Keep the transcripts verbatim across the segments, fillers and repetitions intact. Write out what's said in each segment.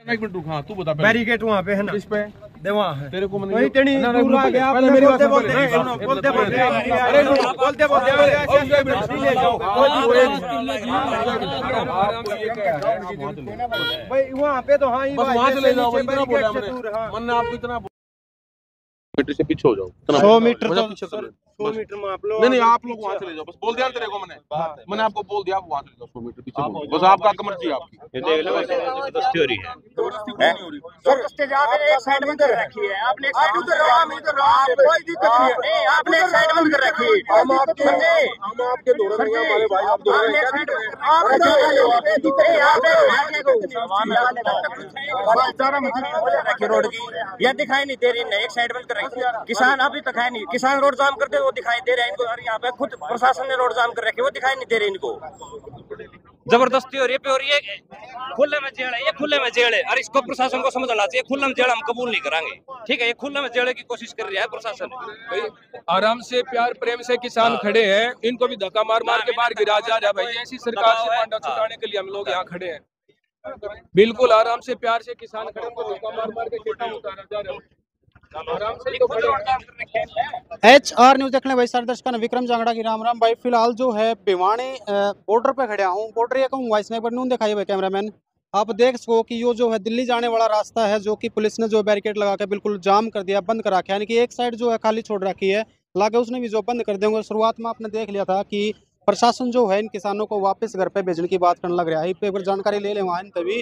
एक मिनट रुक, हाँ तू बता। बैरिकेड वहाँ पे है ना, इस पे दे वहाँ है तेरे को वही टेढ़ी दूर आ गया। पहले मेरी बात सुन, बोलते बोलते बोलते बोलते बोलते भाई वहाँ पे तो हाँ ही वहाँ से ले जाओ, इतना बोला मैंने, मैंने आपको इतना मीटर से पीछे हो जाओ, सौ मीटर तो पीछे कर सौ मीटर में आप लोग नहीं नहीं आप लोग वहाँ चले जाओ, बस बोल दिया तेरे को मैंने मैंने आपको बोल दिया, आप वहाँ चले जाओ सौ मीटर पीछे, बस आपका मर्जी है आपकी। ये देख लो जबरदस्ती हो रही है, जबरदस्ती आपने एक साइड में कर रखी है, आपने एक साइड उधर रहा मैं इधर रहा, कोई दिक्कत नहीं है, नहीं आपने एक साइड में कर रखी है। हम आपके हम आपके दोनों नहीं हमारे भाई, आप दोनों आपने साइड आप नहीं आपने आगे को सारा मतलब रखी रोड की, या दिखाई नहीं दे रही है, एक साइड बंद कर रखी। किसान अभी तक है नहीं, किसान रोड जाम करते वो दिखाई दे रहा है इनको, और यहाँ पे खुद प्रशासन ने रोड जाम कर रखे वो दिखाई नहीं दे रही इनको। जबरदस्ती हो रही है पे हो रही है, खुले में जेल है, ये खुले में जेल है, और इसको प्रशासन को समझना चाहिए, खुले में जेल हम कबूल नहीं करांगे, ठीक है। ये खुले में जेल की कोशिश कर रहा है प्रशासन। आराम से प्यार प्रेम से किसान खड़े हैं, इनको भी धक्का मार मार के बाहर गिरा जा रहा है भाई। ऐसी सरकार से पांडा छुड़ाने के लिए हम लोग यहाँ खड़े हैं, बिल्कुल आराम से प्यार से किसान खड़े, उनको धक्का मार मार के खेतों में उतारा जा रहा है। एच आर न्यूज देखने भाई सारे दर्शकों ने विक्रम जांगड़ा की राम राम भाई। फिलहाल जो है भिवानी बॉर्डर पे खड़े हूँ, बॉर्डर ये कहूँ वॉइस स्नाइपर नून दिखाई भाई कैमरामैन, आप देख सको कि ये जो है दिल्ली जाने वाला रास्ता है जो कि पुलिस ने जो बैरिकेड लगा के बिल्कुल जाम कर दिया, बंद कर रखा है, यानी कि एक साइड जो है खाली छोड़ रखी है, लागे उसने भी जो बंद कर देंगे। शुरुआत में आपने देख लिया था कि प्रशासन जो है इन किसानों को वापस घर पे भेजने की बात करने लग रहा है, पे अगर जानकारी ले ले वहाँ तभी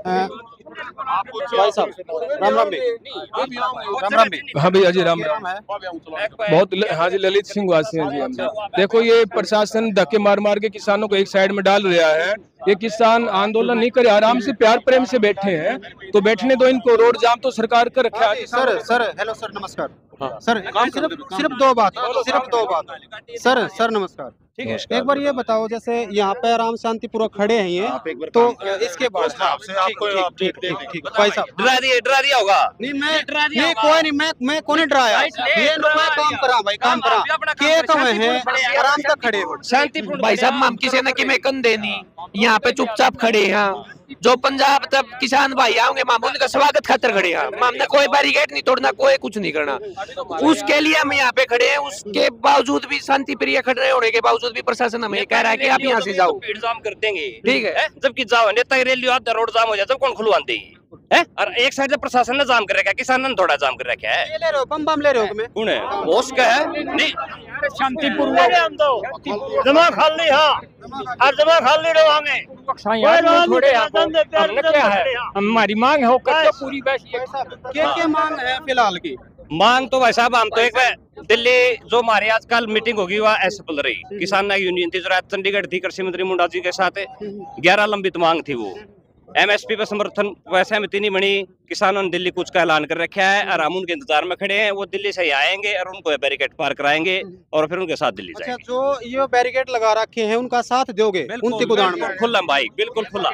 भाई साहब राम राम भी राम राम भी हाँ भैया जी राम राम है बहुत। हाँ जी ललित सिंह वासी हैं जी हम। देखो ये प्रशासन धक्के मार मार के किसानों को एक साइड में डाल रहा है, ये किसान आंदोलन नहीं करे, आराम से प्यार प्रेम से बैठे हैं, तो बैठने दो इनको, रोड जाम तो सरकार का रखा है। सर सर हेलो सर नमस्कार सर, सिर्फ सिर्फ दो बात सिर्फ दो बात सर सर नमस्कार ठीक है। एक बार ये बताओ जैसे यहाँ पे आराम शांति पूर्वक खड़े हैं ये, तो इसके बाद भाई साहब डरा दिया डरा दिया होगा नहीं मैं नहीं कोई नहीं मैं मैं कौन डराया, ये मैं काम करा भाई काम करा के कम है आराम से खड़े शांतिपूर्ण भाई साहब, हम किसी ने कि मैं कंधे नहीं यहाँ पे चुपचाप खड़े हैं, जो पंजाब तब किसान भाई आओगे माम उनका स्वागत खातर खड़े हैं, हमने कोई बैरिकेड नहीं तोड़ना, कोई कुछ नहीं करना, उसके लिए हम यहाँ पे खड़े हैं। उसके बावजूद भी शांति प्रिय खड़े होने के बावजूद भी प्रशासन हमें कह रहा है कि आप यहाँ से जाओ, भीड़ जाम कर देंगे, ठीक है। जबकि जाओ नेता रैली आधा रोड जाम हो जाए तब कौन खुलवाते है, और एक साइड से प्रशासन ने जाम कर रखा है, किसान ने थोड़ा जाम कर रखा है। ये ले रहे हो बम बम ले रहे हो मैं कौन है बोस का है नहीं शांतिपूर्वक हम तो जमा खाली हाँ और जमा खाली रहोगे थोड़े हमने क्या है, हमारी मांग है वो पूरी क्या क्या मांग है फिलहाल की मांग तो भाई साहब हम तो एक दिल्ली जो हमारी आजकल मीटिंग होगी वह ऐसे बोल रही, किसान यूनियन थी जो चंडीगढ़ थी, कृषि मंत्री मुंडा जी के साथ ग्यारह लंबित मांग थी, वो एमएसपी पर समर्थन सहमति नहीं बनी, किसानों ने दिल्ली कूच का ऐलान कर रखा है और हम उनके इंतजार में खड़े हैं, वो दिल्ली से आएंगे और उनको बैरिकेड पार कराएंगे और फिर उनके साथ दिल्ली जाएंगे। अच्छा जो ये बैरिकेड लगा रखे हैं उनका साथ दोगे उनकी उदाहरण में? खुला भाई बिल्कुल खुला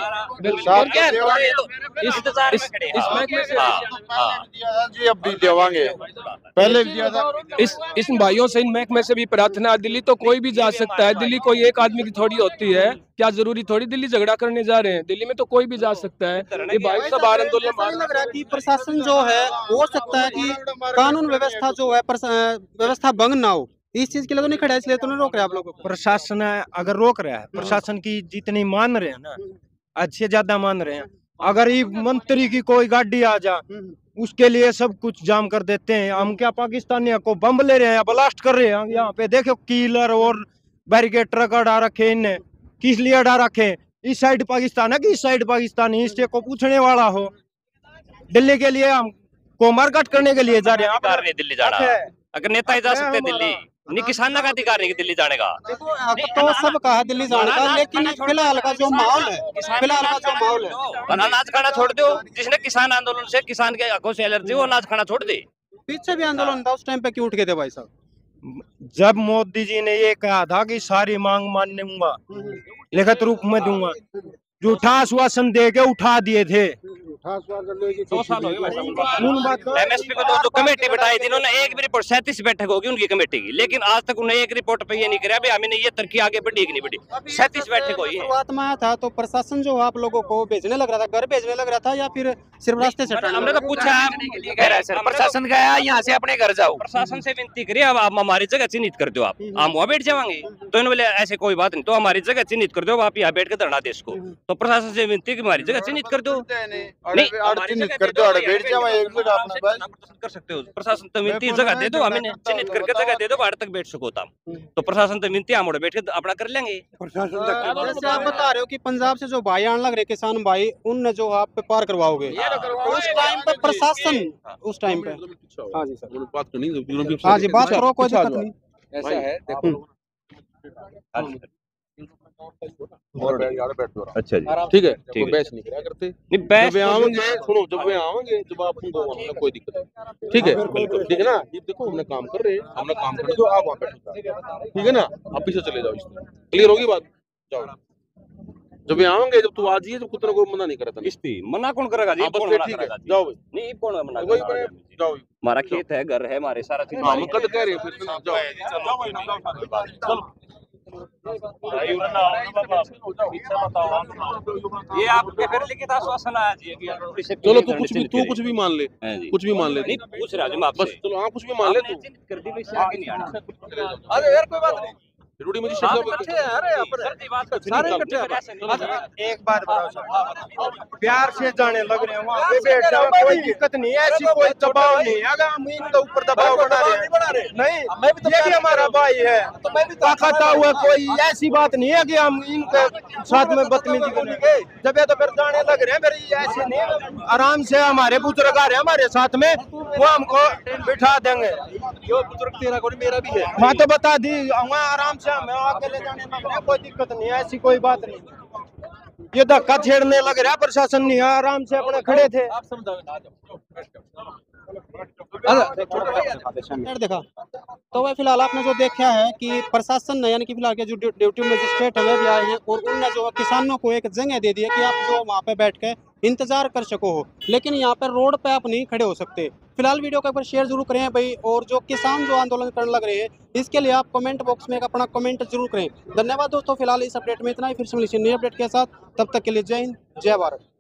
जी, अब भी देवांगे, पहले भी दिया था। इस इस भाइयों से इन महकमे से भी प्रार्थना, दिल्ली तो कोई भी जा सकता है, दिल्ली कोई एक आदमी की थोड़ी होती है, क्या जरूरी थोड़ी दिल्ली झगड़ा करने जा रहे हैं, दिल्ली में तो कोई भी जा सकता है। ये भाई सब आंदोलन लग रहा है कि प्रशासन जो है हो सकता है कि कानून व्यवस्था जो है व्यवस्था भंग ना हो, इस चीज के लिए तो नहीं खड़ा है, इसलिए तो नहीं रोक रहे आप लोगों को। प्रशासन अगर रोक रहा है, प्रशासन की जितनी मान रहे हैं ना अच्छे ज्यादा मान रहे हैं, अगर ये मंत्री की कोई गाड़ी आ जा उसके लिए सब कुछ जाम कर देते हैं। हम क्या पाकिस्तानियों को बम ले रहे हैं या ब्लास्ट कर रहे हैं? यहाँ पे देखो कीलर और बैरिकेड ट्रक अड़ा रखे, इनने किस लिए अड़ा रखे? इस साइड पाकिस्तान है कि इस साइड पाकिस्तान है, इससे को पूछने वाला हो। दिल्ली के लिए हम को मारकाट करने के लिए जा रहे हैं, नहीं दिल्ली जाना, अगर नेता ही जा सकते दिल्ली, नहीं किसानों का अधिकार नहीं दिल्ली जाने का। देखो तो सब कहा दिल्ली जाने का, लेकिन फिलहाल का जो माहौल है फिलहाल का जो माहौल है अनाज खाना छोड़ दो, जिसने किसान आंदोलन से किसान के आंखों से एलर्जी वो अनाज खाना छोड़ दे। पीछे भी आंदोलन था, उस टाइम पे क्यों उठ गए थे भाई साहब? जब मोदी जी ने ये कहा था कि सारी मांग मानने लिखित रूप में दूंगा, झूठा आश्वासन दे के उठा दिए थे, दो साल हो गए एमएसपी को जो कमेटी बैठाई थी इन्होंने एक भी रिपोर्ट सैंतीस बैठक होगी उनकी कमेटी की, लेकिन आज तक उन्हें एक रिपोर्ट पे ये नहीं कराया भाई हमने ये तरक्की आगे बढ़ी कि नहीं बढ़ी। सैंतीस बैठक हुई है। शुरुआत में आया था तो प्रशासन जो आप लोगों को भेजने लग रहा था, घर भेजने लग रहा था या फिर सिर्फ रास्ते से हमने तो पूछा कह रहा है सर प्रशासन गया यहाँ से अपने घर जाओ, प्रशासन से विनती करिए अब आप हमारी जगह चिन्हित कर दो, आप हम वहाँ बैठ जाएंगे। तो इन्होंने बोले ऐसे कोई बात नहीं, तो हमारी जगह चिन्हित कर दो, आप यहाँ बैठ कर धरना दे इसको। तो प्रशासन से विनती की हमारी जगह चिन्हित कर दो, नहीं कर दो बैठ जाओ कर सकते हो। प्रशासन तो विनती जगह दे दो, हमें चिन्हित करके जगह दे दो, बाहर तक बैठ सको तो तो प्रशासन तो विनती हम बैठ कर अपना कर लेंगे। जैसे आप बता रहे हो कि पंजाब से जो भाई आने लग रहे किसान भाई, उनने जो आप पे पार करवाओगे उस टाइम पे प्रशासन उस टाइम पे हाँ जी सर बात करनी हाँ जी बात करो, कोई दिक्कत नहीं। ऐसा है देखो अच्छा जी ठीक है ठीक है बहस नहीं करा करते जब वे आवेंगे सुनो जब वे आवेंगे जब आप उनको बोलोगे कोई दिक्कत नहीं ठीक है ठीक है ना। ये देखो हमने काम कर रहे हैं हमने काम करने दो आप वहाँ बैठो ठीक है ना, आप पीछे चले जाओ इसमें क्लियर होगी बात। जाओ जब यहाँ आएंगे जब तू आ जाइए जब कुछ ना कोई मना नहीं करता किस्ती मना कौन करेगा जी कौन मना करेगा जाओ भाई नहीं कौन मना करेगा जाओ हमारा खेत है घर है हमारे सारा चीज हम कद कह रहे हैं फिर जाओ ये आपके फिर लिखित आश्वासन आया जी चलो तू कुछ भी तू कुछ भी मान ले कुछ भी मान ले नहीं पूछ रहा हूं मैं आपसे बस चलो हां कुछ भी मान ले तू कर दी वैसे आगे नहीं आना अरे यार कोई बात नहीं रोटी मुझे शब्द अच्छे हैं। अरे सर जी बात कर सारे इकट्ठे एक बात बताओ सर प्यार से जाने लग रहे हैं वहाँ पे बैठ जाओ, कोई दिक्कत नहीं है, ऐसी कोई दबाव नहीं है। अगर हम इनके ऊपर दबाव बना रहे हैं नहीं, ये भी हमारा भाई है ताकता हुआ, कोई ऐसी बात नहीं है कि हम इनके साथ में बदतमीजी करेंगे। जब ये तो फिर जाने लग रहे हैं फिर ऐसे नहीं, आराम से हमारे बुजुर्ग आ रहे हैं हमारे साथ में वो हमको बिठा देंगे। यो बुजुर्ग तेरा कोई मेरा भी है हाँ तो बता दी वहाँ आराम से हमें आके ले जाने लग रहे हैं, कोई दिक्कत नहीं है, ऐसी कोई बात नहीं। ये धक्का छेड़ने लग रहा है प्रशासन नहीं, आराम से अपने खड़े थे। आप समझाओ देखा तो वह फिलहाल आपने जो देखा है कि प्रशासन ने यानी कि फिलहाल के जो ड्यूटी मजिस्ट्रेट है वे भी आए हैं और उन्होंने जो किसानों को एक जगह दे दी है कि आप जो वहाँ पे बैठ के इंतजार कर सको हो, लेकिन यहाँ पर रोड पे आप नहीं खड़े हो सकते। फिलहाल वीडियो को एक बार शेयर जरूर करें भाई, और जो किसान जो आंदोलन करने लग रहे हैं इसके लिए आप कमेंट बॉक्स में एक अपना कमेंट जरूर करें। धन्यवाद दोस्तों, फिलहाल इस अपडेट में इतना ही, फिर से मिलेंगे नई अपडेट के साथ, तब तक के लिए जय हिंद जय भारत।